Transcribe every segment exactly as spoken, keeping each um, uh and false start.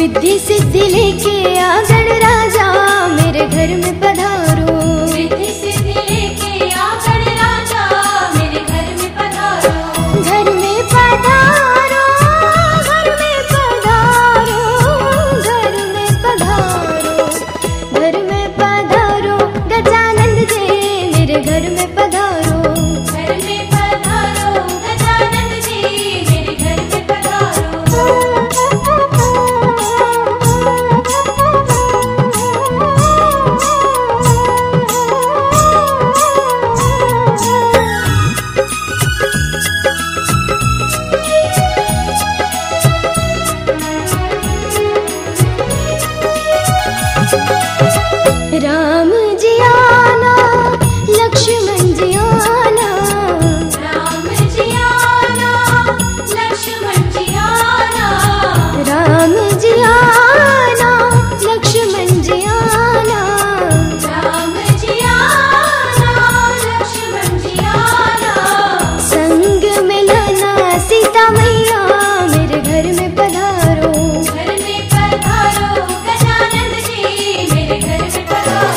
रिद्धि सिद्धि लेके आ गणराजा मेरे घर में पधारो। रिद्धि सिद्धि लेके आ गणराजा मेरे घर में पधारो। घर में पधारो, घर में पधारो, घर में पधारो, घर में पधारो गजानंद जी मेरे घर में पधारो। घर में पधारो गजानंद जी मेरे घर में पधारो। राम जी आना, लक्ष्मण जी आना, राम जी आना, लक्ष्मण जी आना, राम जी आना, लक्ष्मण जी आना, राम जी आना, लक्ष्मण जी आना। संग में लाना सीता मैया मेरे घर में पधारो। घर में पधारो गजानंद जी मेरे घर में पधारो।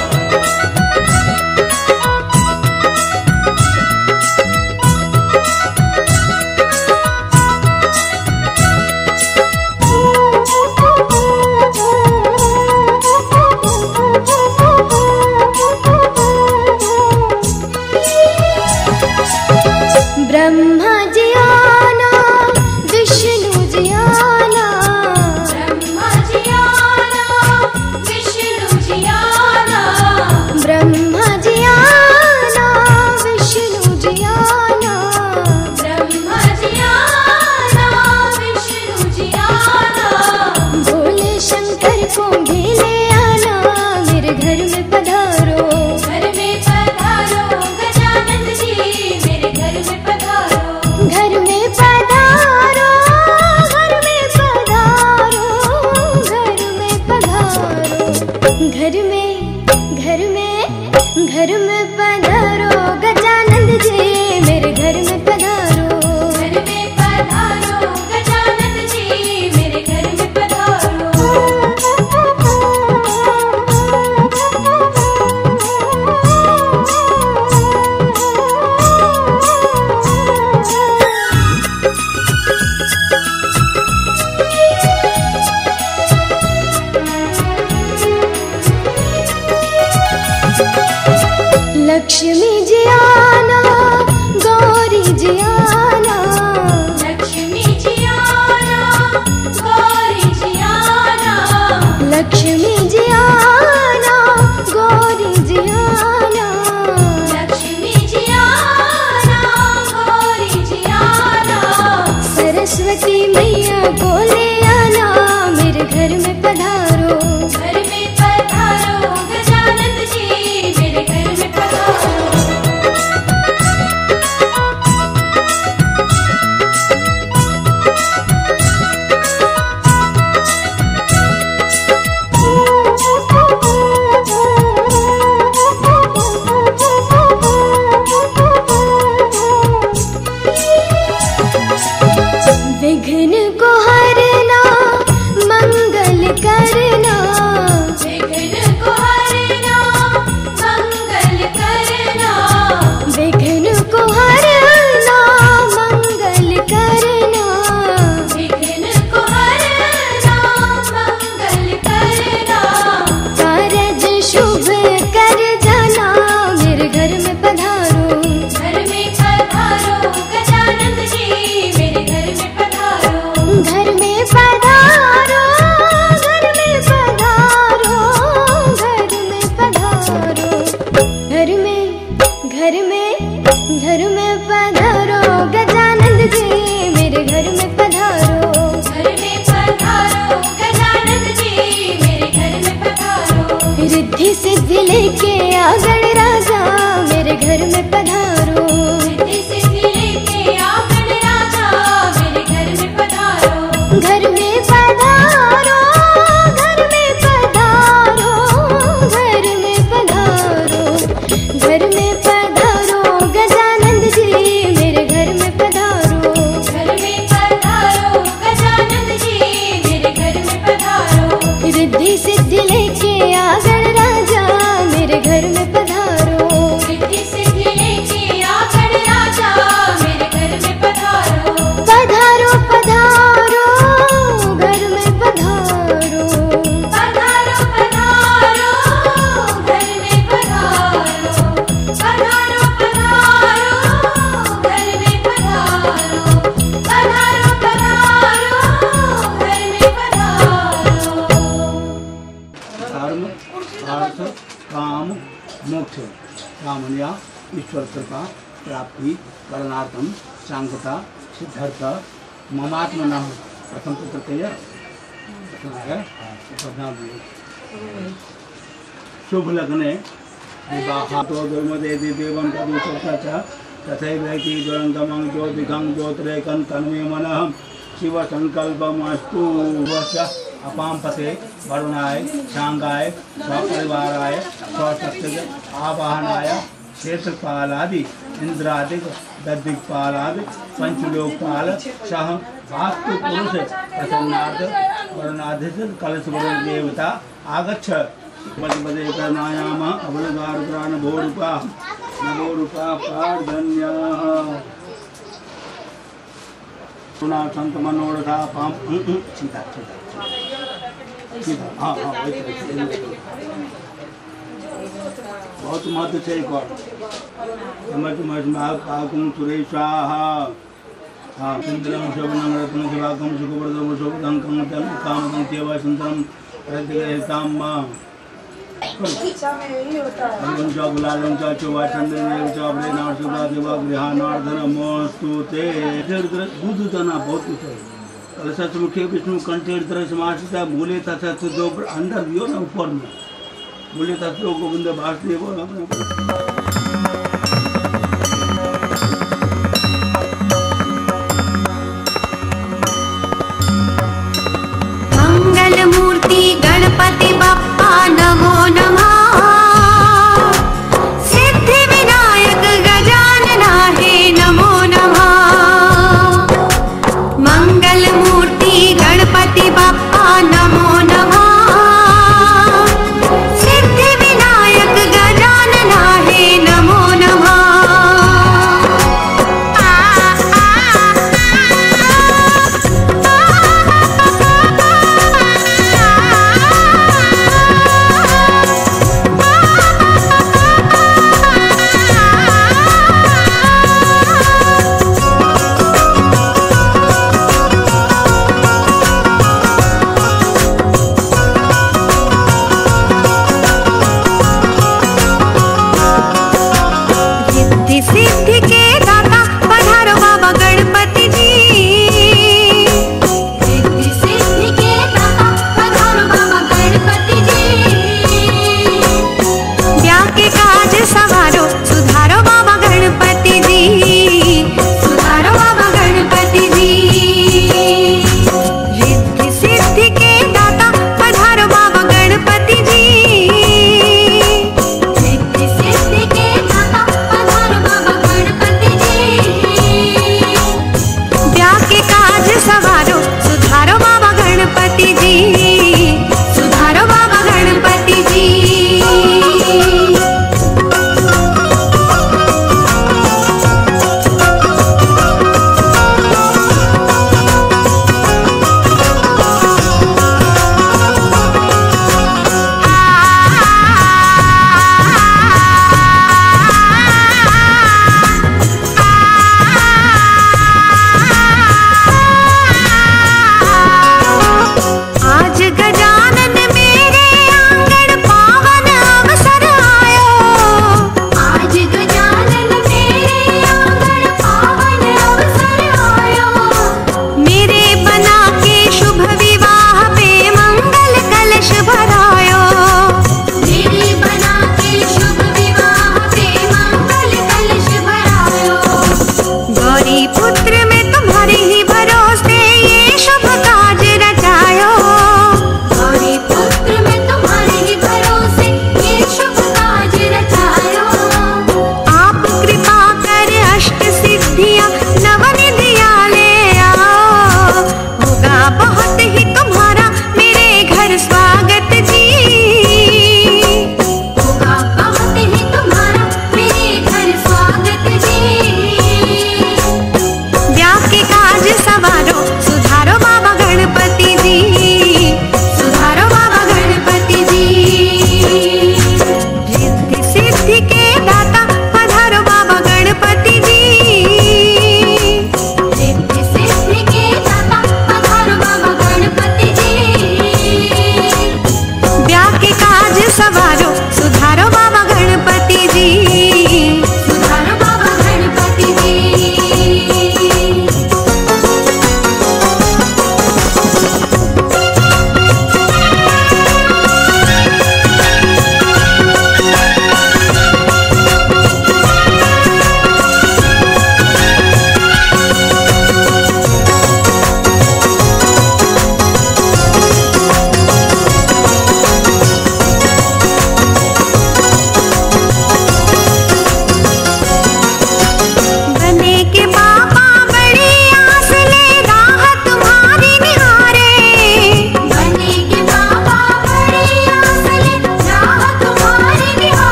ब्रह्मा जी आना, विष्णु जी आना, ब्रह्मा जी आना, विष्णु जी आना, ब्रह्मा जी आना, विष्णु जी आना, ब्रह्मा जी आना, विष्णु जी आना। भोले शंकर को भी ले आना मेरे घर में पधारो। घर में पधारो गजानंद जी मेरे घर में पधारो। घर में पधारो, घर में पधारो, घर में पधारो, घर में, घर में, घर में पधारो गजानंद जी मेरे घर में पधारो। घर में पधारो गजानंद जी मेरे घर में पधारो। लक्ष्मी जी आना, गौरी जी आना, लक्ष्मी जी आना, गौरी जी आना, लक्ष्मी जी आना, गौरी जी आना, लक्ष्मी जी आना, गौरी जी आना। सरस्वती मैया को ले आना मेरे घर में पधारो। घर में पधारो गजानंद जी मेरे घर में पधारो। विघ्न को हरना, मंगल करना, विघ्न को हरना, मंगल करना, विघ्न को हरना, मंगल करना, विघ्न को हरना, मंगल करना। कारज शुभ कर जाना मेरे घर में पधारो। घर में पधारो गजानंद जी मेरे घर में पधारो। घर में पधारो, घर में पधारो, घर में पधारो, घर में, घर में, घर में पधारो गजानंद जी मेरे घर में पधारो। घर में पधारो गजानंद जी मेरे घर में पधारो। रिद्धि सिद्धि लेके आ गणराजा मेरे घर में पधारो। रिद्धि सिद्धि लेके आ गणराजा मेरे घर में पधारो। घर में पधारो, घर में पधारो, घर में पधारो, घर में पधारो गजानंद जी मेरे घर में पधारो। घर में पधारो गजानंद जी मेरे घर में पधारो। अर्थ काम मोक्ष कामया ईश्वर कृपा प्राप्ति करणार्थम सांगता सिद्धार्थ ममात्मना प्रथम पुत्र है शुभ लग्ने विवाहातो दुर्मदेति देवं तदुसोक्ता तथैव कि दुरंगमं ज्योतिषं ज्योतिरेकं तन्मे मनः शिव संकल्पमस्तु वस्य अपां पते वरुणाय शांगाय स्वपरिवाराय स्वशक्ति आवाहनाय क्षेत्रपालादि इंद्रादिक दद्दिक्पालादि पंचलोकपाल सह वास्तु पुरुष प्रसन्नार्थ वरुणाधिष्ठ कलश वरुण देवता आगच्छ पदे पदे प्राणायाम अवलगार प्राण भोरूपा नमो रूपा प्रार्थन्या सुना संत मनोरथा पाम सीता सीता सीता हाँ हाँ बहुत महत्व से एक और मत मत महाकाकुम सुरेशाहा हाँ सुंदरम शोभनम रत्न शिवाकम सुखप्रदम शोभदंकम तम कामकम सेवा सुंदरम प्रतिगृहीताम मां अंचा गुलालम चा चोवा चंद्रदेव चा ब्रेनार सुधा देवा गृहानार्धनमोस्तुते बुद्धतना बहुत कुछ है कलशच मुख्य विष्णु कंठेर तरह समासिता मूले तथा जो अंदर दियो ना ऊपर में मूले तत्व गोविंद वासुदेव मंगल मूर्ति गणपति बप्पा नमो नमः सिद्धि विनायक गजानना हे नमो नमः मंगल मूर्ति गणपति बप्पा नमो नमः सिद्धि विनायक गजानना हे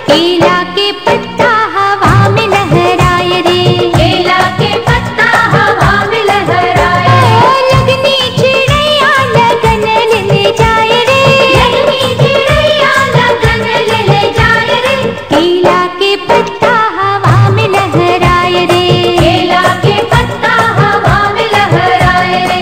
केला के पत्ता हवा में लहराए रे, केला के पत्ता हवा में लहराए, लगनी चिड़ैया लगन ले ले जाए रे, लगनी चिड़ैया लगन ले ले जाए रे, केला के पत्ता हवा में लहराए रे, केला के पत्ता हवा में लहराए रे।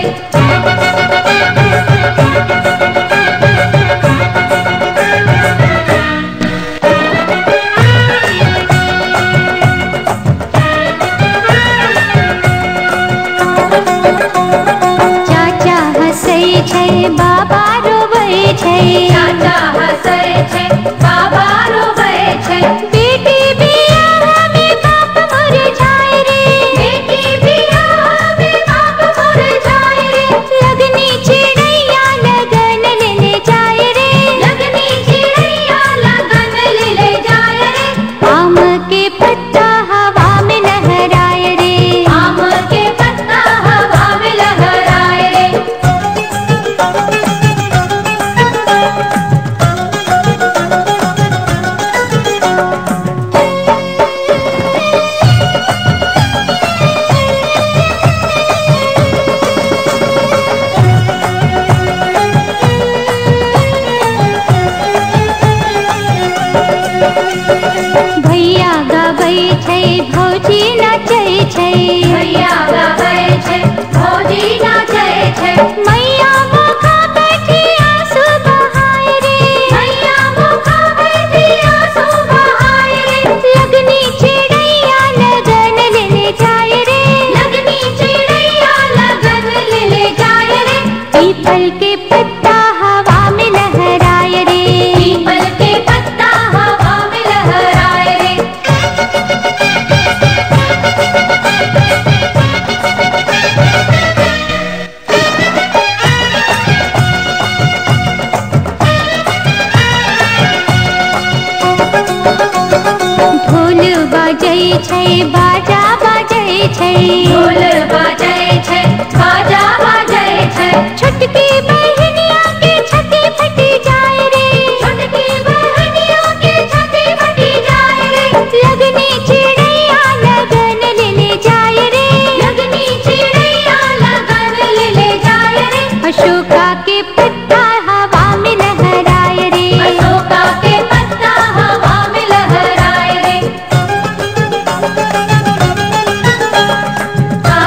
चाचा हंसै छै बाबा रोबै छै, चाचा हंसै छै बाबा रोबै छै, बेटी बियाह में बाप मुरझाए रे, बेटी बियाह में बाप मुरझाए रे, लगनी चिड़ैया लगन ले ले जाए रे, लगनी चिड़ैया लगन ले ले जाए रे, आम के पत्ता हवा में लहराए रे, आम के पत्ता हवा में लहराए रे। भैया गाबै छै भौजी नाचै छै, भैया गाबै छै भौजी नाचै छै, मैया मुखा बैठी आंसू बहाए रे, मैया मुखा बैठी आंसू बहाए रे, लगनी चिड़ैया लगन ले ले जाए रे, लगनी चिड़ैया लगन ले ले जाए रे, पीपल के पत्ता हवा में लहराए रे, पीपल के पत्ता हवा में लहराए रे। ढोल बाजै छै बाजा बाजै छै, ढोल बाजै छै बाजा बाजै छै, छोटकी बहनिया के छाती फटी जाए रे, छोटकी बहनियों के छाती फटी जाए रे, लगनी चिड़ैया लगन ले ले जाए रे, लगनी चिड़ैया लगन ले ले जाए रे, अशोका के पत्ता हवा में लहराए रे, अशोका के पत्ता हवा में लहराए रे। आ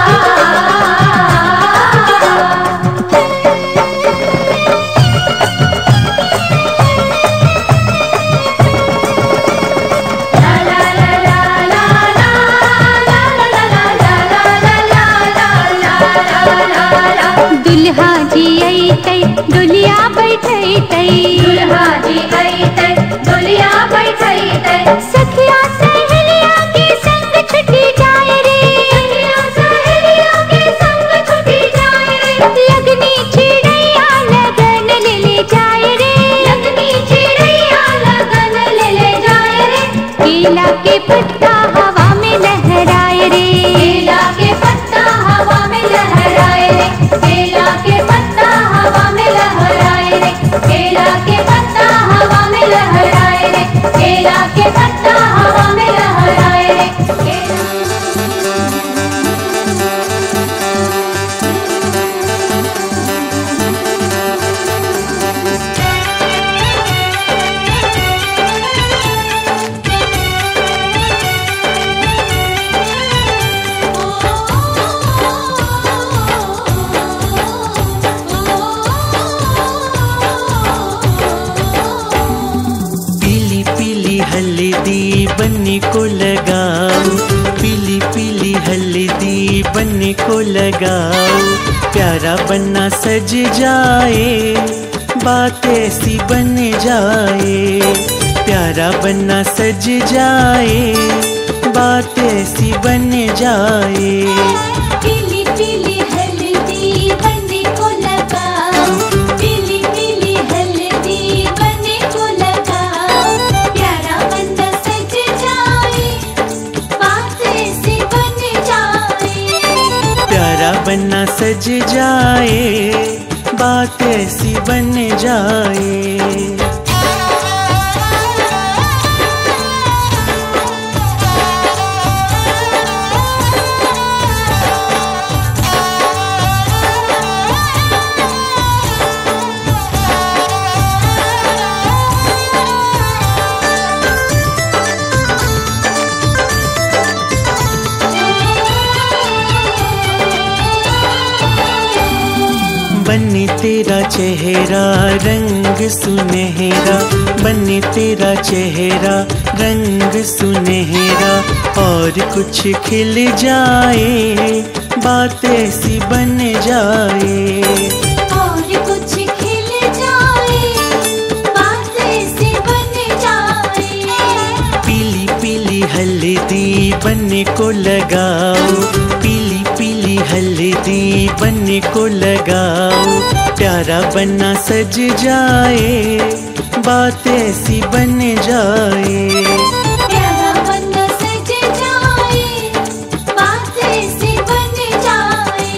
ला ला ला ला ला ला ला ला ला ला ला ला ला, दुल्हा जी अइतै दुलिया बैठैतै, दुल्हा जी अइतै दुलिया बैठैतै, सखिया सहेलिया के संग छुटी जाए रे, सखिया सहेलियों के संग छुटी जाए रे, लगनी चिड़ैया लगन ले ले जाए रे, लगनी चिड़ैया लगन ले ले जाए रे, केला के पत्ता हवा में लहराए रे, केला के पत्ता हवा में लहराए रे, केला के पत्ता हवा में लहराए रे, केला के पत्ता हवा में लहराए रे, केला के पत्ता हवा में लहराए रे, केला पीली पीली हल्दी बनने को लगाओ, पीली पीली हल्दी बनने को लगाओ, प्यारा बन्ना सज जाए बात ऐसी बन जाए, प्यारा बन्ना सज जाए बात ऐसी बन जाए। पीली पीली हल्दी बनने को लगाओ, पीली पीली हल्दी बनने को लगाओ, प्यारा बंदा सज जाए बात ऐसी बन जाए, प्यारा बन्ना सज जाए बात ऐसी बन जाए। तेरा चेहरा रंग सुनहरा, बने तेरा चेहरा रंग सुनहरा, और कुछ खिल जाए बात ऐसी बन जाए, और कुछ खिल जाए बात ऐसी बन जाए। पीली पीली हल्दी बनने को लगाओ, पीली पीली हल्दी बनने को लगाओ, प्यारा बना सज जाए बात ऐसी बन जाए, प्यारा बना सज जाए बात ऐसी बन जाए।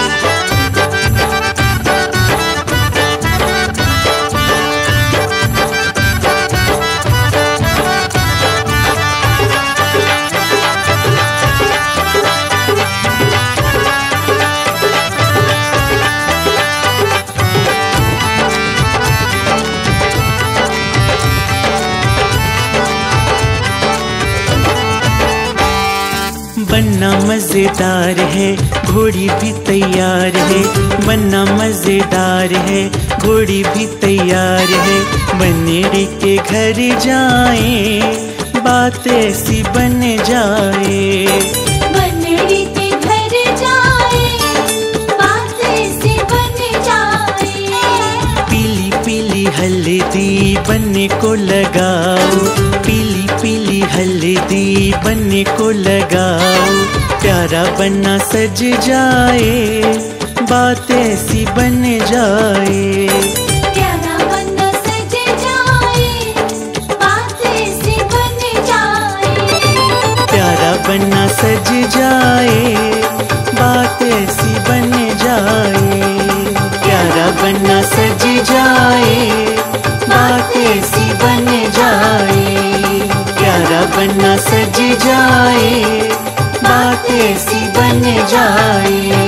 बनना मजेदार है घोड़ी भी तैयार है, बनना मजेदार है घोड़ी भी तैयार है, बनेड़ी के घर जाए बात ऐसी बन जाए, बनड़ी के घर जाए बात ऐसी बन जाए। पीली पीली हल्दी बनने को लगाओ, पीली पीली हल्दी बनने को लगाओ, प्यारा बना सज जाए बात ऐसी बन जाए, प्यारा बना सज जाए बात ऐसी बन जाए। प्यारा बना सज जाए बात ऐसी बन जाए, प्यारा बना सज जाए बात ऐसी बन जाए, प्यारा बना सज जाए बात ऐसी बन जाए।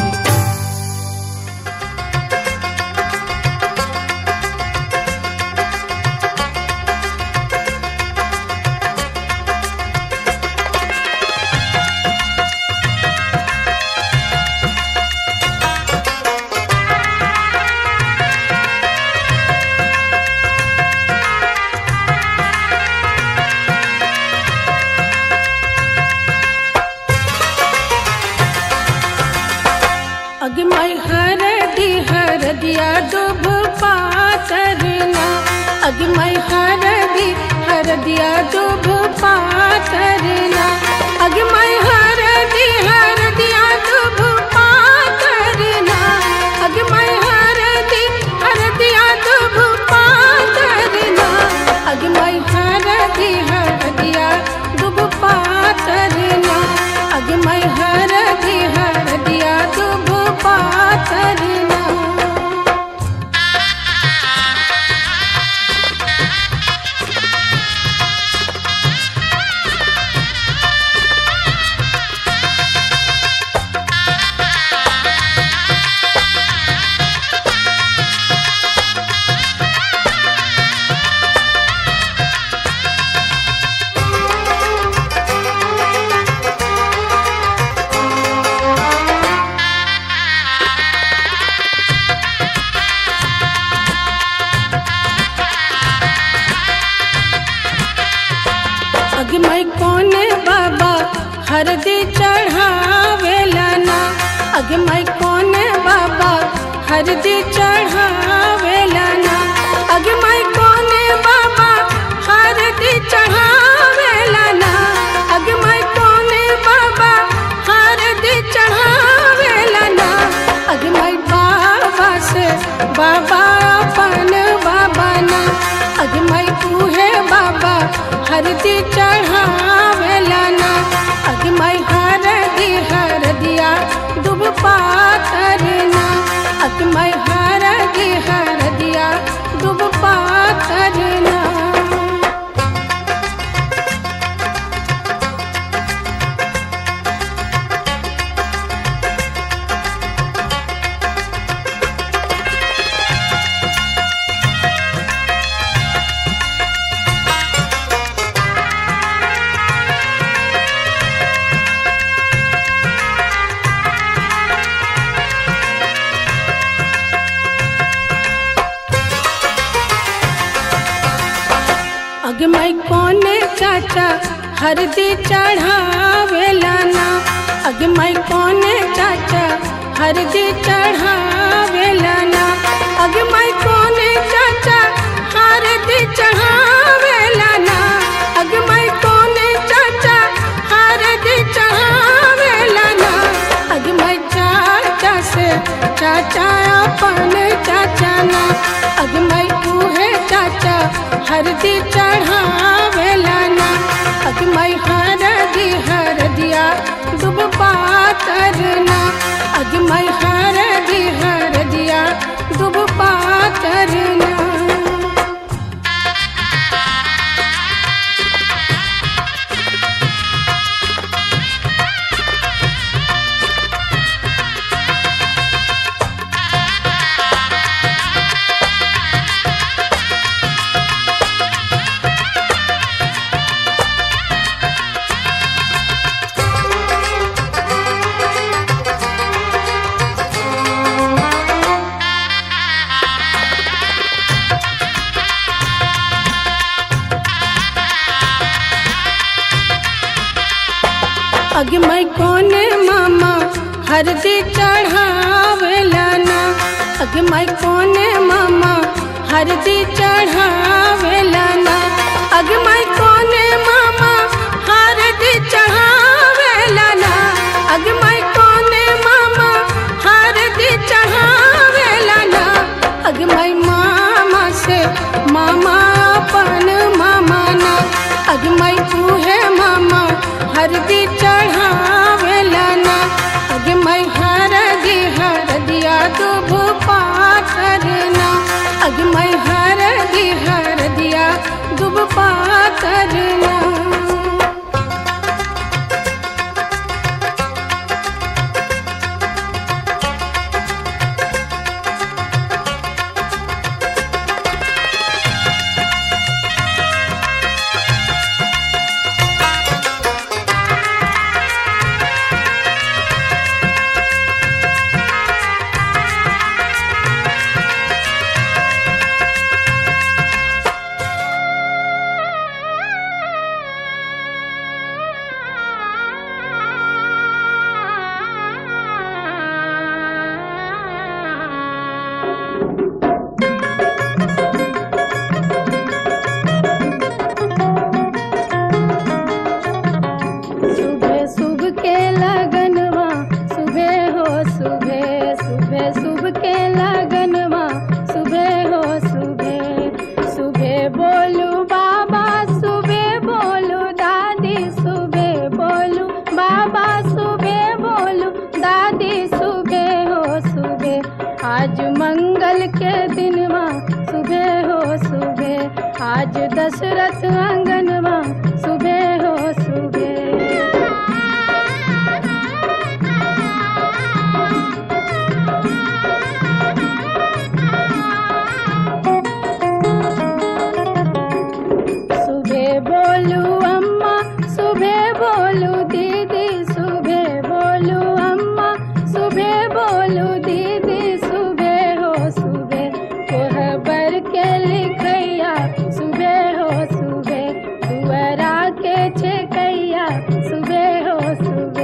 अगमय हरदी हरदिया दुभ पातरना, अगमय हरदी हरदिया दुभ पातरना, अगमय हरदी हरदिया दुभ पातरना, अगमय हरदी हरदिया दुभ पातरना, अगमय हरदी हरदिया दुभ पातरना, अगमय हरदी हरदिया दुभ पातरना। अगमय कोने बाबा हरदी चढ़ावेला ना, अगमय कोने बाबा हरदी चढ़ावेला ना, अगमय कोने बाबा हरदी चढ़ावेला ना, अगमय कोने बाबा हरदी चढ़ावेला ना, अगमय बाबा से बाबा अपन बाबा ना, अगमय तूहे बाबा हरदी चढ़ावेला ना, अगमय हरदी हरदिया दुभ पातरना, अगमय हरदी हरदिया दुभ पातरना। अगे माई कोने चाचा हरदी चढ़ावेला ना। अगे माई कोने चाचा हरदी चढ़ावेला ना। अगे माई कोने चाचा हरदी चढ़ावेला ना। अगे माई कोने चाचा हरदी चढ़ावेला ना। अगे माई चाचा से चाचा अपन चाचा ना। अगे माई उहे चाचा हरदी चढ़ावेला ना। अगे माई हरदी हरदिया दुब पातरना। अगे माई हरदी हरदिया दुब पातरना। अगे माई कोने मामा हरदी चढ़ावेला ना। अगे माई कोने मामा हरदी चढ़ावेला ना। अगे माई कोने मामा हरदी चढ़ावेला ना। अगे माई कोने मामा हरदी चढ़ावेला ना। अगे माई मामा से मामा अपन मामा ना। अगे माई उहे मामा हरदी चढ़ावेला ना। अगे माई हरदी हरदिया दुब पातरना। अगे माई हरदी हरदिया दुब पातरना। आज मंगल के दिन माँ सुबह हो सुबह। आज दशरथ आंगन माँ सुबह हो सुबह। सुबह बोलू अम्मा सुबह बोलू दीदी सुबह बोलू अम्मा सुबह बोलू दीदी सुबह हो सुबह। कोहबर के लिखैया सुबह हो सुबह। दुआरा के छेकैया सुबह हो सुबह।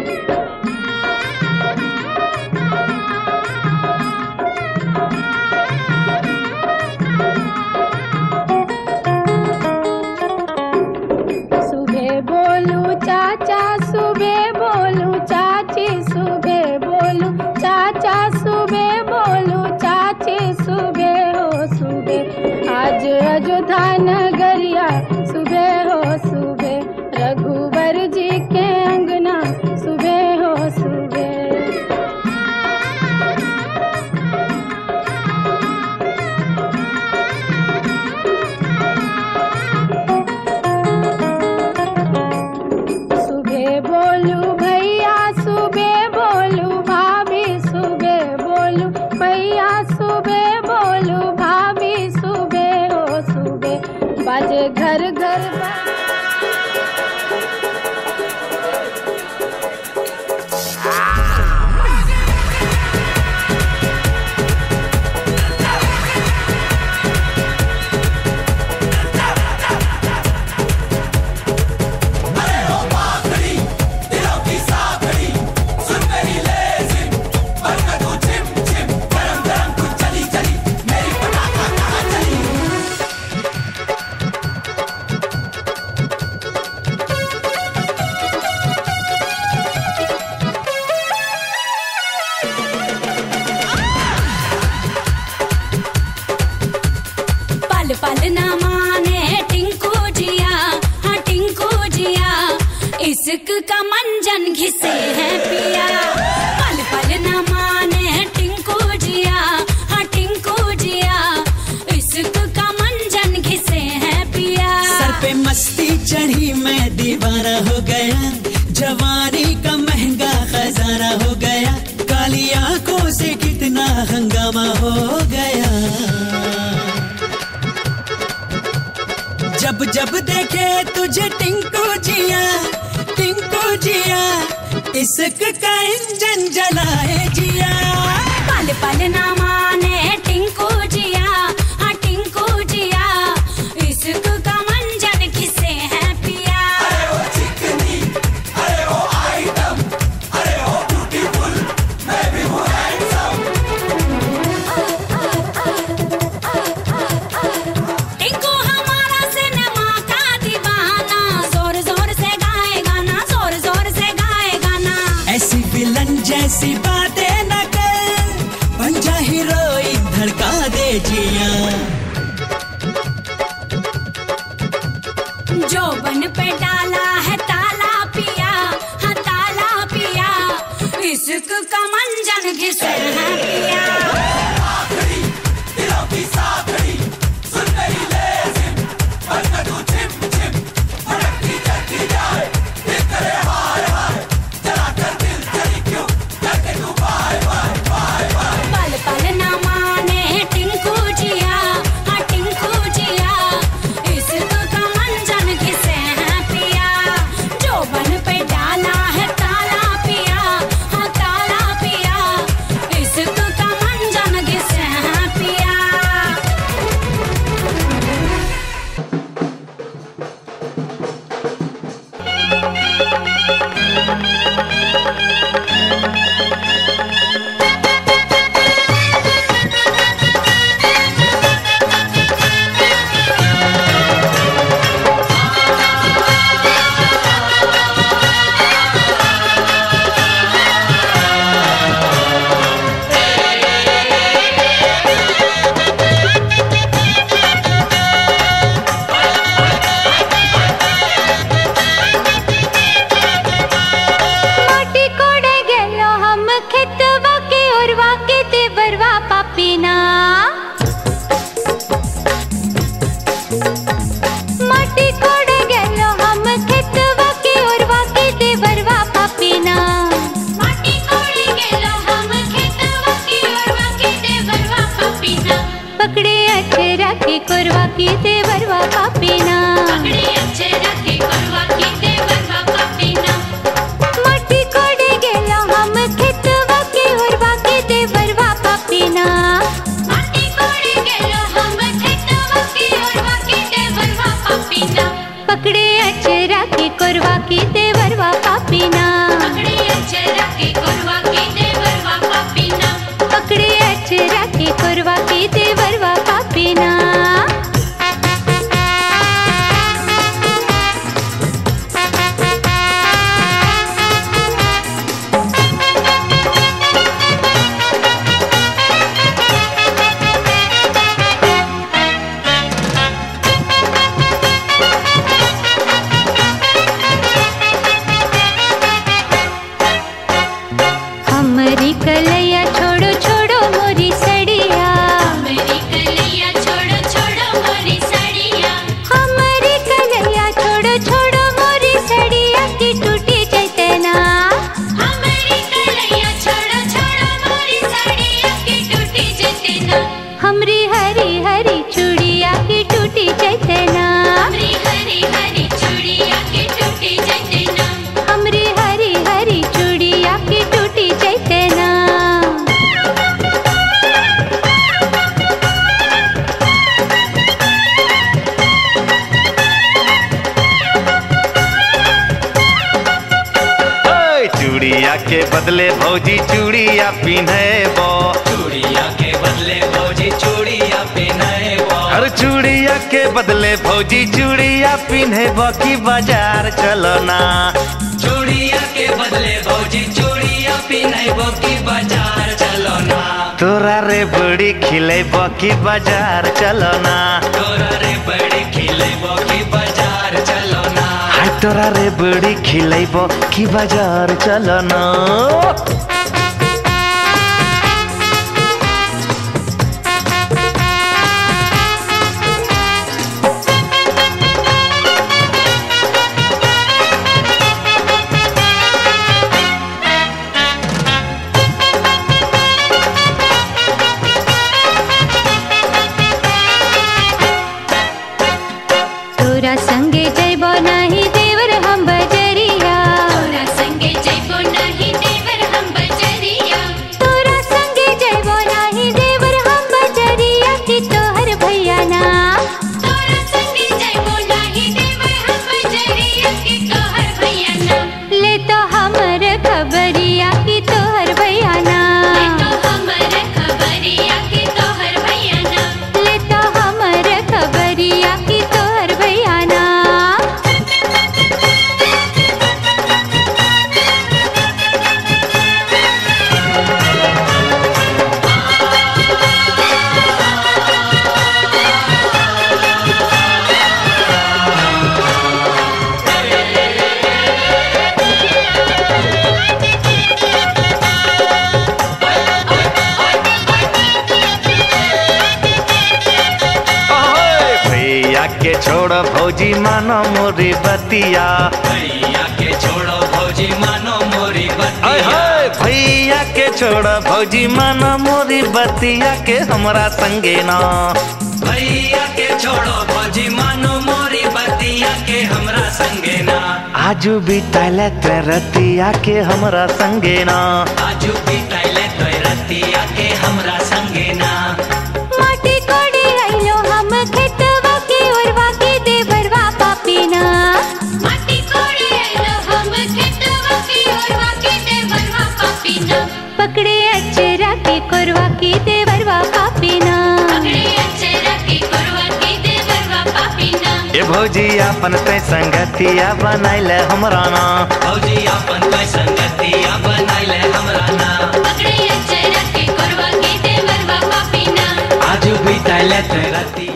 सुबह बोलू चाचा सुबह बोलू चाची सुबह बोलू चाचा सुबह बोलू चाची सुबह हो सुबह। आज अयोध्या नगरिया सुबह हो सुबह। रघुवर जी के अंगना सुबह हो सुबह। सुबह बोलू भैया सुबह बोलू भाभी सुबह बोलू भैया सुबह बोलू भाभी सुबह हो सुबह। बाजे घर घर बा घिसे हैं पिया, पल पल न माने टिंकू जिया, हाँ टिंकू जिया, इश्क का मंजन घिसे हैं पिया। सर पे मस्ती चढ़ी मैं दीवाना हो गया, जवानी का महंगा खजाना हो गया, काली आंखों से कितना हंगामा हो गया। जब जब देखे तुझे टिंकू जिया, टिंकू जिया, इश्क का इंजन जलाए जिया। पल पल न माने टिंकू जिया, हाँ टिंकू जिया, इश्क का मंजन घिसे हैं पिया। अरे ओ चिकनी, अरे ओ आइटम, अरे ओ ब्यूटीफुल, मैं भी हूँ हैंडसम। टिंकू हमारा सिनेमा का दीवाना, जोर जोर से गाए गाना, जोर जोर से गाए गाना। ऐसी विलन जैसी बातें न कर, बन जा हीरोइन धड़का दे जिया। जोबन पे डाला है ताला पिया, हाँ ताला पिया, इश्क का मंजन घिसे हैं पिया। आखिरी दिलों की साखड़ी, सुन मेरी लेज़िम, बनकर तू झिम झिम, भड़कती चलती जाए, दिल करे हाय हाय, जला कर दिल चली क्यों, करके तू बाय बाय बाय बाय। पल पल न माने टिंकू जिया, हाँ टिंकू जिया, इश्क का मंजन घिसे हैं पिया। जोबन पे डाला है ताला पिया, हाँ ताला पिया, इश्क का मंजन घिसे हैं पिया। माटी कोड़े गेलो हम खेतवा के ओरवा के देवरवा पापीना। माटी कोड़े गेलो हम खेतवा के ओरवा के देवरवा पापीना। माटी कोड़े गेलो हम खेतवा के ओरवा के देवरवा पापीना। पकड़े अचरा के कोरवा की देवरवा पापीना। पकड़े अचरा के कोरवा की देवरवा पापीना। माटी कोड़े गेलो हम खेतवा के ओरवा के देवरवा पापीना। माटी कोड़े गेलो हम खेतवा के ओरवा के देवरवा पापीना। पकड़े अचरा के कोरवा की देवरवा पापीना। पकड़े अचरा के कोरवा की देवरवा पापीना। पकड़े अचरा के कोरवा की देवरवा पापीना। हमरी कलैया छोड़ो छोड़ो मोरी सड़िया। हमरी कलैया छोड़ो छोड़ो मोरी सड़िया। हमरी कलैया छोड़ो छोड़ो मोरी सड़िया की टूटी चैतना। हमरी कलैया छोड़ो छोड़ो मोरी सड़िया की टूटी चैतना। हमरी हरी हरी चूड़िया की टूटी चैतना। हमरी हरी हरी चूड़िया की टूटी चैतना। हमरी हरी हरी चूड़िया की टूटी चैतना। ओए, चूड़िया के बदले भौजी चूड़िया पिन्हबो। चूड़िया के बदले भौजी चूड़िया पिन्हबो। हर चूड़िया के बदले भौजी चूड़िया पिन्हबो की बाजार चलो ना। चूड़िया के बदले भौजी चूड़िया पिन्हबो की बाजार चलो ना। तोरा रे बड़ी खिलेबो की बाजार चलो ना। तोरा रे बड़ी खिलेबो की बाजार चलो ना। हाय तोरा रे बड़ी खिलैबो कि बाजार चलना। तोरा संगे जइबो नाही देवर हम बजरिया, तोरा संगे जइबो नाही देवर हम बजरिया, तोरा संगे जइबो नाही देवर हम बजरिया कि तोहर भैया ना, तोरा संगे जइबो नाही देवर हम बजरिया कि तोहर भैया ना, ले तो हमर खबरिया कि तोहर भैया ना, ले तो हमर खबरिया कि तोहर भैया ना, ले तो हमर खबरिया कि तोहर भैया ना। भैया के छोड़ो भौजी मानो मोरी बतिया, भैया के छोड़ो भौजी मानो मोरी आय बतिया। हाय भैया के छोड़ो भौजी मानो मोरी बतिया के हमरा संगे ना। भैया के छोड़ो भौजी मानो मोरी बतिया के हमरा संगे ना। आजू बिताले ते रतिया के हमरा संगे ना। आजू बिताइले तो रतिया के हमरा संगे ना। माटी कोड़े आइलो हम खेतवा के ओरवा के देवरवा पापीना, माटी कोड़े आइलो हम खेतवा के ओरवा के देवरवा पापीना, पकड़े अचरा के कोरवा के देवरवा पापीना, पकड़े अचरा के कोरवा के देवरवा पापीना। ए भौजी अपन ते संगतिया बनाइले हमरा ना। भौजी अपन कोई संगतिया बनाइले हमरा ना। पकड़े अचरा के कोरवा के देवरवा पापीना। आजू बिताइले तो रतिया।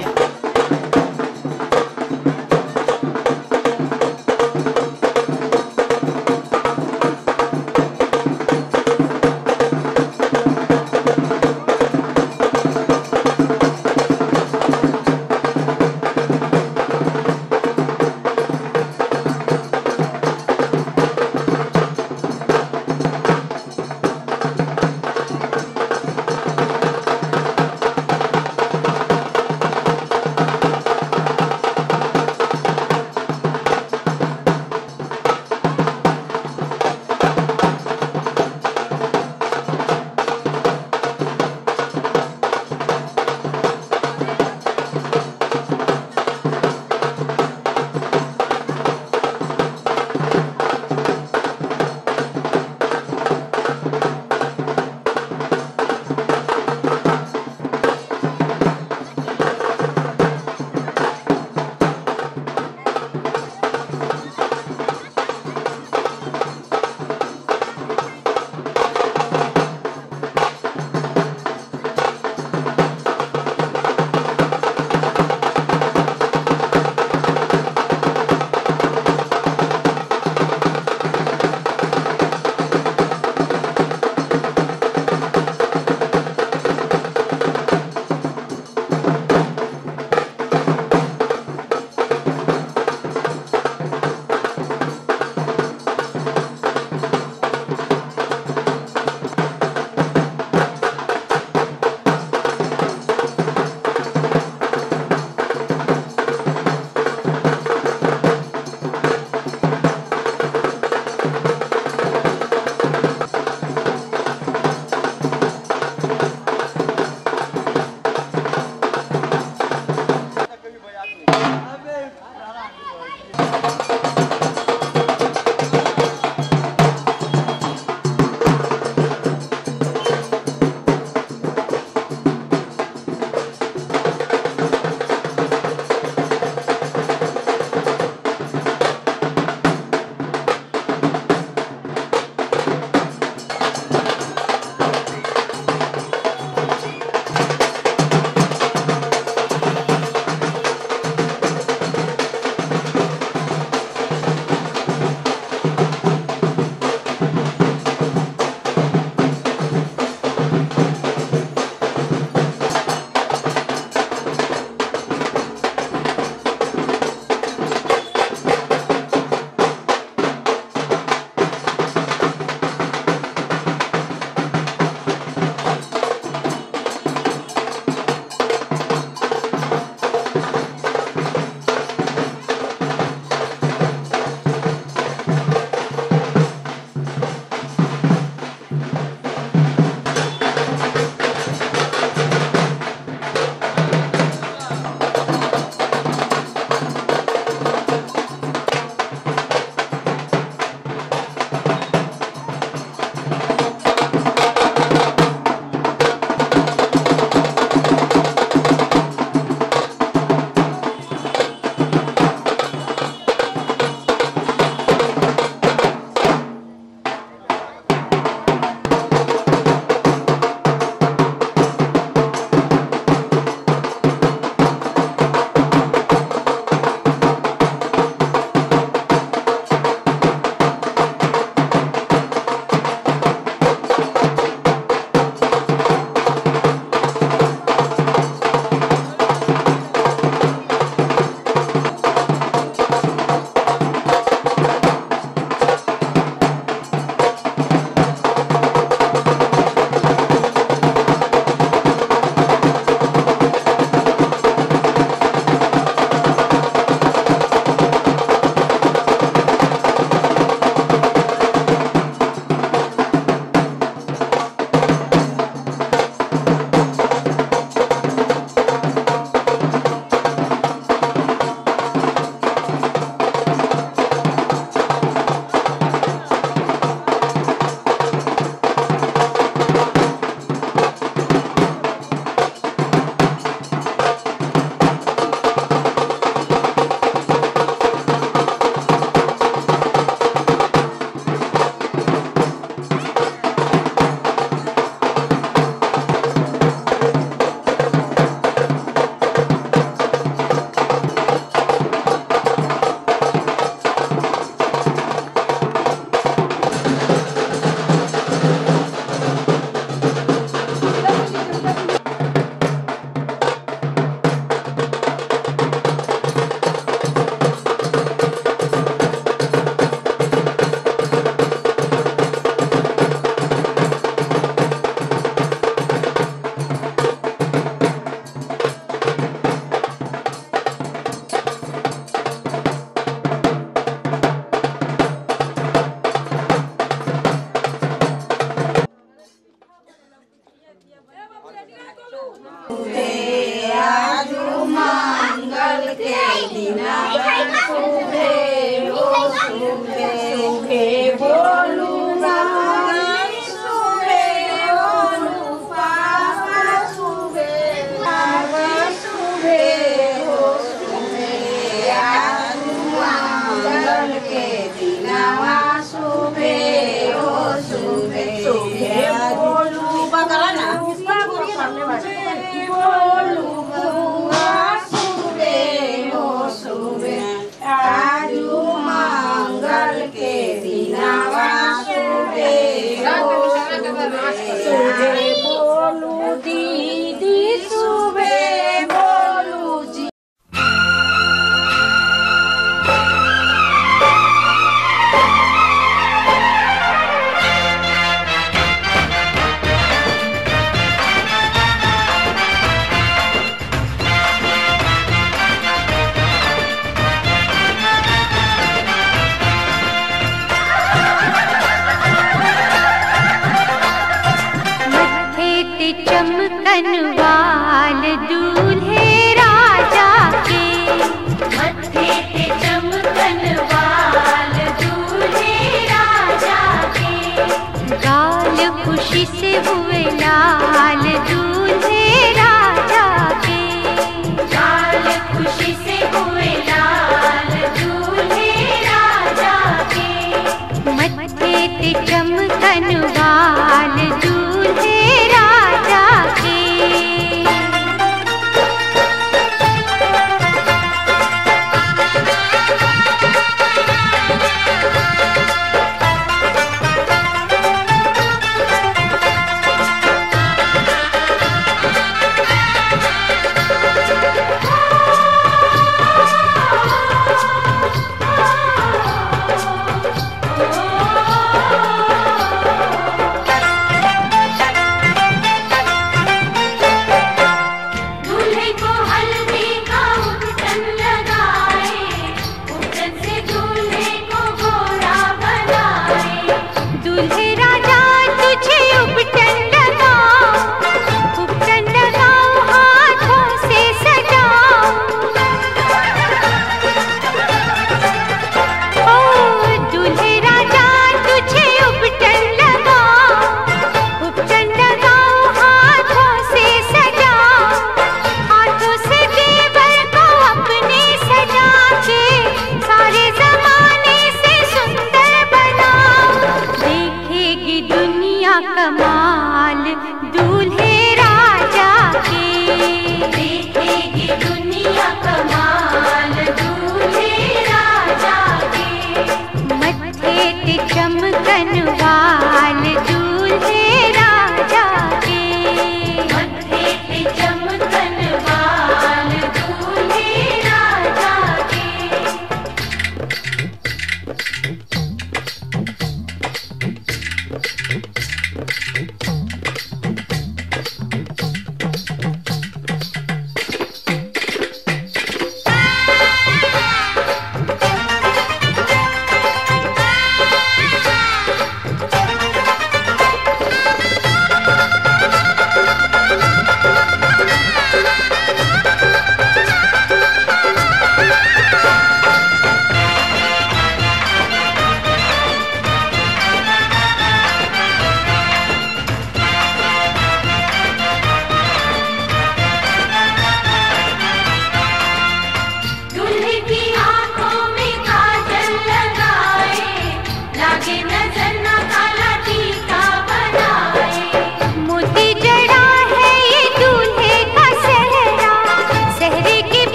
चमकनवाल दूल्हे राजा के, मत्थे पे चमकनवाल दूल्हे राजा के, गाल खुशी से हुए लाल दूल्हे राजा के, गाल खुशी से हुए लाल दूल्हे राजा के, मत्थे पे चमकनवाल दूल्हे राजा के।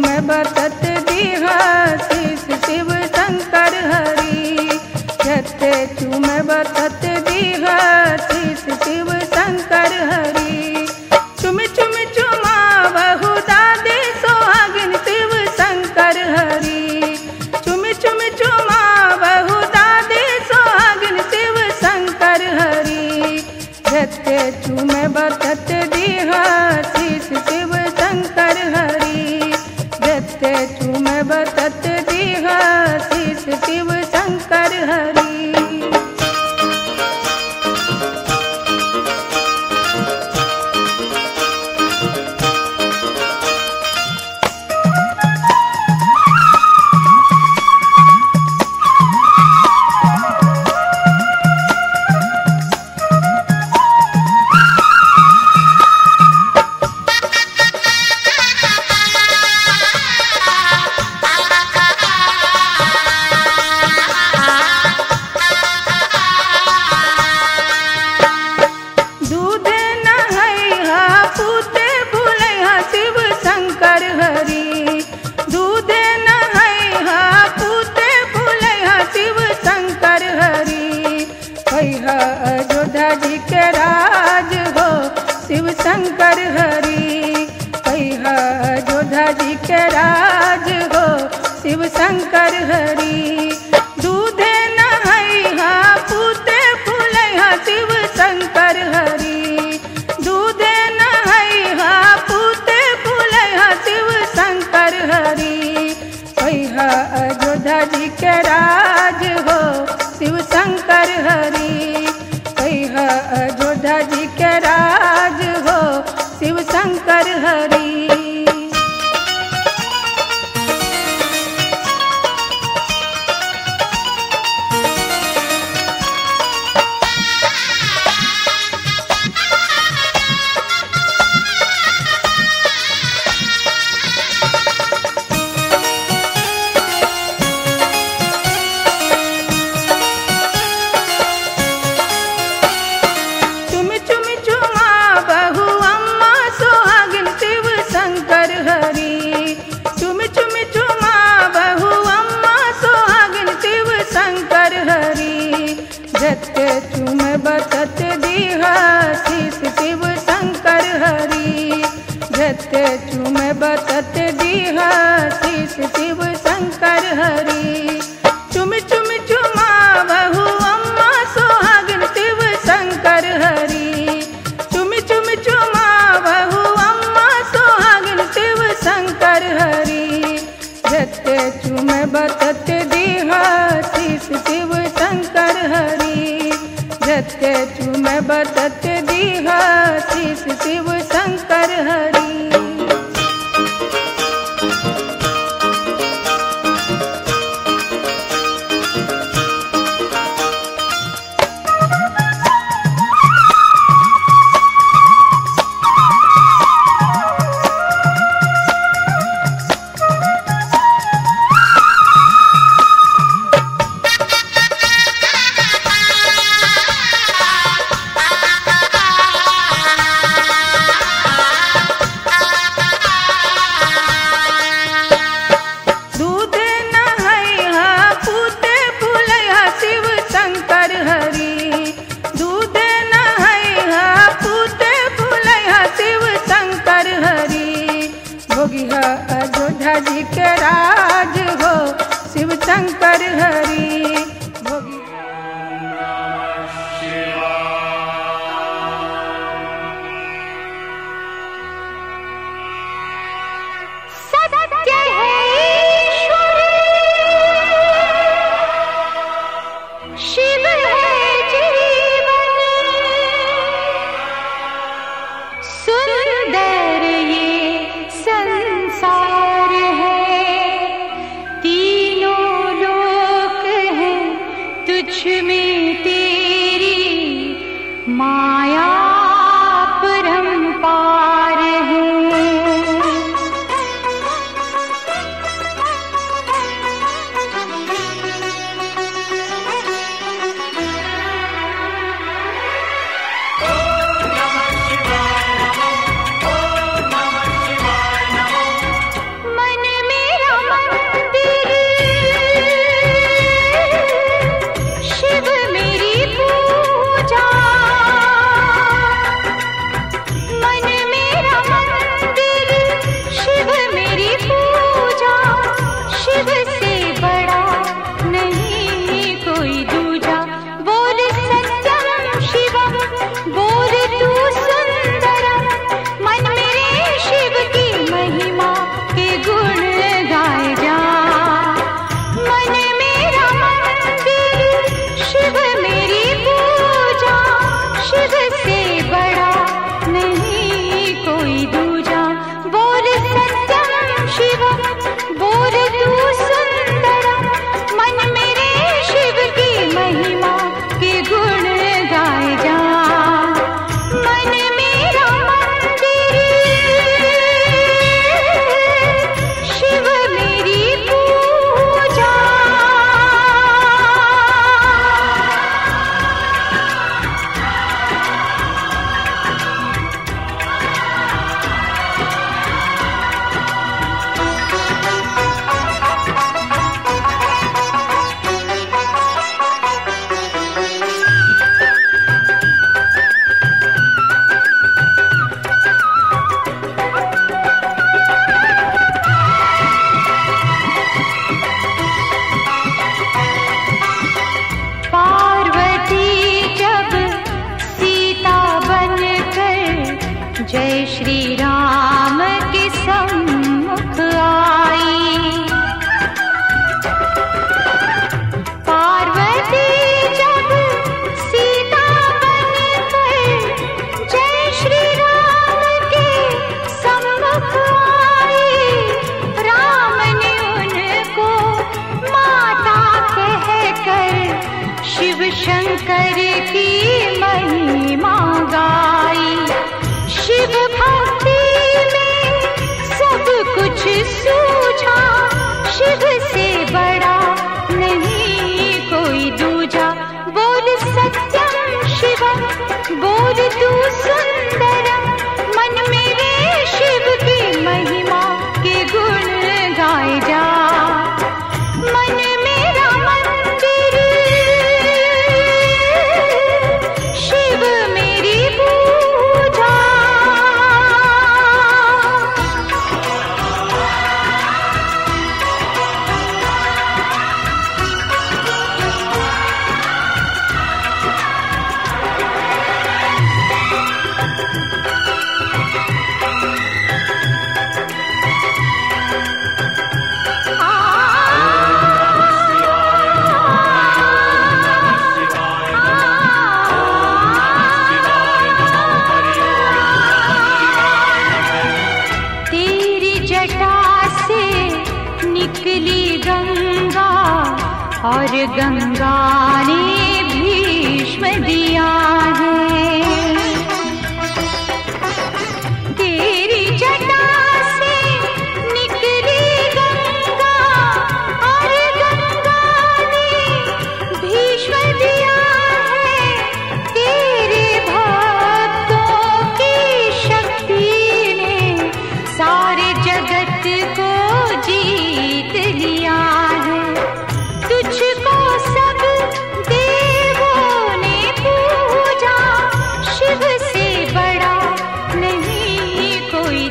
चूमे बतत दीहा शीस शिव शंकर हरि। झत्ते चूमे बतत दीहा शीस शिव शंकर हरि। चुम चुम चुमा बहु दादे सोहागिन शिव शंकर हरि। चुम चुम चुमा बहु दादे सोहागिन शिव शंकर हरि। झत्ते चूमे बतत दीहा शीस शिव शंकर हरि। झत्ते चूमे बतत दीहा शीस शिव शंकर हरि। अयोध्या जी के राज हो शिव शंकर हरि। कहिया अयोध्या जी के राज हो शिव शंकर हरि। दूधे नहैया पूते फूलैया शिव शंकर हरि। दूधे नहैया पूते फूलैया शिव शंकर हरि। कहिया अयोध्या जी के राज हो शिव शंकर हरि। अयोध्या जी के राज हो शिव शंकर हरि। झत्ते चूमे बतत दीहा शीस शिव शंकर हरि। झत्ते चूमे बतत दीहा शीस शिव शंकर हरि। चुम चुम चुमा बहु अम्मा सोहागिन शिव शंकर हरि। चुम चुम चुमा बहु अम्मा सोहागिन शिव शंकर हरि। झत्ते चूमे बतत दीहा शीस शिव शंकर हरि। झत्ते चूमे बतत दीहा शीस शिव शंकर हरि। भोगिया अयोध्या जी के राज हो शिव शंकर हरि। सत्य है ईश्वर, शिव है जीवन, सुंदर ये संसार है, तीनों लोक हैं तुझ में तेरी माया परंपार है। मन बोल तू सुंदरम, मन मेरे शिव की महिमा के गुण गाए जा। मन मेरा मंदिर, शिव मेरी पूजा। पार्वती जब सीता बनकर जय श्री राम के सम्मुख आई। पार्वती जब सीता बनकर जय श्री राम के सम्मुख आई। राम ने उनको माता कहकर शिव शंकर की महिमा गाई। शिव भक्ति में सब कुछ सूझा, शिव से बड़ा नहीं कोई दूजा। बोल सत्यम शिवम, बोल तू सुंदरम, मन मेरे शिव की महिमा के गुण गाए जा। मन मेरा मंदिर, शिव मेरी पूजा। तेरी जटा से निकली गंगा और गंगा ने भीष्म दिया है। तेरी जटा से निकली गंगा और गंगा ने भीष्म दिया है। तेरे भक्तों की शक्ति ने सारे जगत को जीत लिया है। तुझको सब देवों ने पूजा, शिव से बड़ा नहीं कोई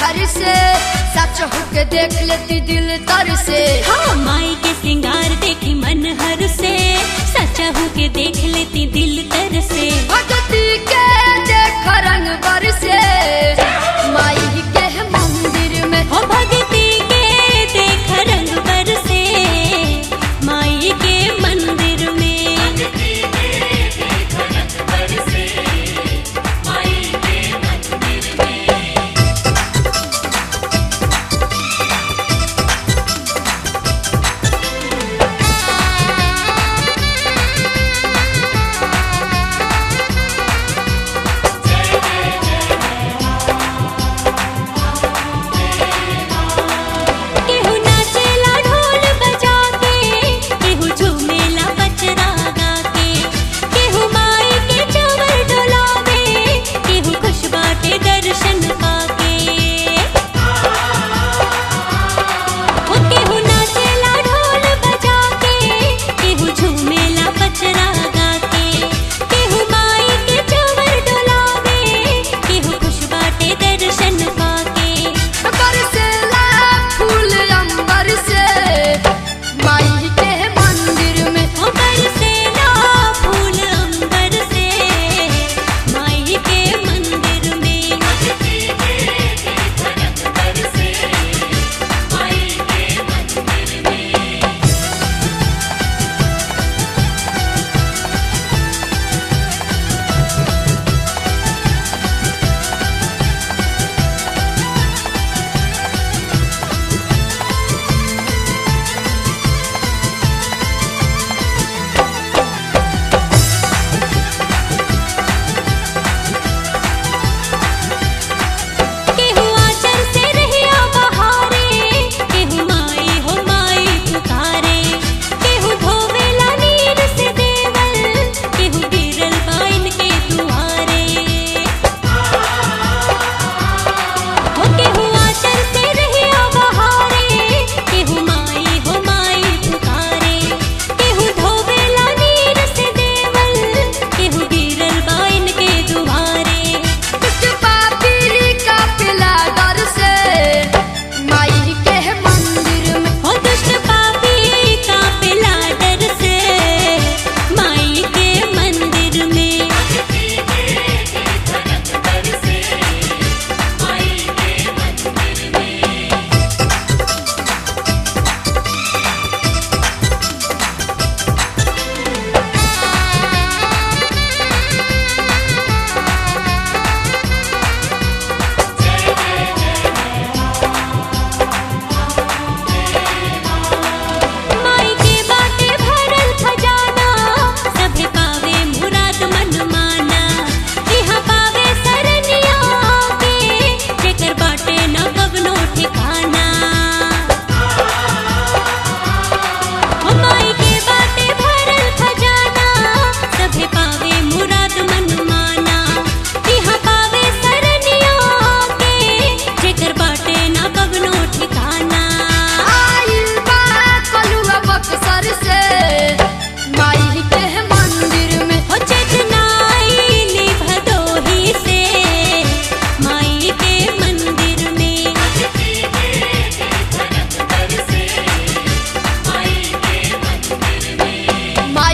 हर से, सच होके देख लेती दिल तर से। हाँ माई के श्रृंगार देखी मन हर से, सच्चा होके देख लेती दिल तर से। भगती के देख रंग बर से, माई के मंदिर में। हो भगती के देख रंग बर से, माई के मंदिर में।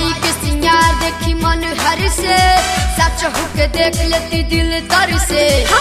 देख लेती दिल तर से।